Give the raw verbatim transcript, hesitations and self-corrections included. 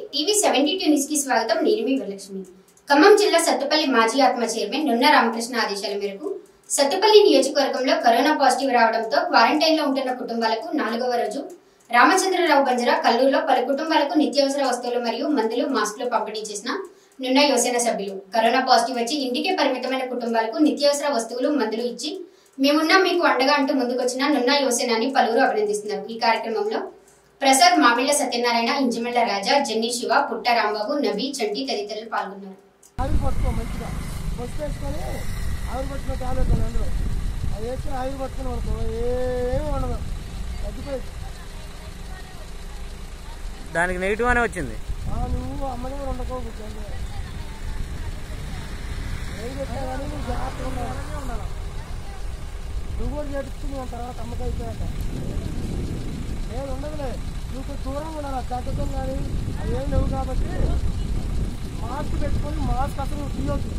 TV seventy two news కి స్వాగతం. నేను మీ వరలక్ష్మి. ఖమ్మం జిల్లా సత్తుపల్లి మాజీ ఆత్మ చైర్మన్ నున్న రామకృష్ణ ఆదేశాల మేరకు సత్తుపల్లి నియోజకవర్గంలో కరోనా పాజిటివ్ రావడంతో క్వారంటైన్ లో ఉంటున్న కుటుంబాలకు నాలుగవ రోజు రామచంద్రరావు బంజరా కల్లూరులో పలు కుటుంబాలకు నిత్యావసర వస్తువులు మరియు మందులు మాస్కులు పంపిణీ చేసిన నున్న యువసేన సభ్యులు. కరోనా పాజిటివ్ వచ్చి ఇంటికే పరిమితమైన కుటుంబాలకు నిత్యావసర వస్తువులు మందులు ఇచ్చి మేమున్నా మీకు అండగా అంటూ ముందుకొచ్చిన నున్న యువసేనాన్ని పలువురు అభినందిస్తున్నారు. ఈ కార్యక్రమంలో ప్రసాద్, మామిళ్ల సత్యనారాయణ, ఇంజమల్ల రాజా, జెన్నీ శివ, పుట్ట రాంబాబు, నబీ, చంటి తదితరులు పాల్గొన్నారు. దానికి నెగిటివ్ అనే వచ్చింది. నువ్వు అమ్మని కూడా ఉండకోవచ్చు, నువ్వు కూడా చేపించుకుని తర్వాత అమ్మకి అయిపోయాక నేను ఉండదులే. నువ్వు కొంచెం దూరంగా ఉండాలి. తగ్గడం కానీ అవి ఏం లేవు కాబట్టి మాస్క్ పెట్టుకొని మాస్క్ అసలు తీయొద్దు.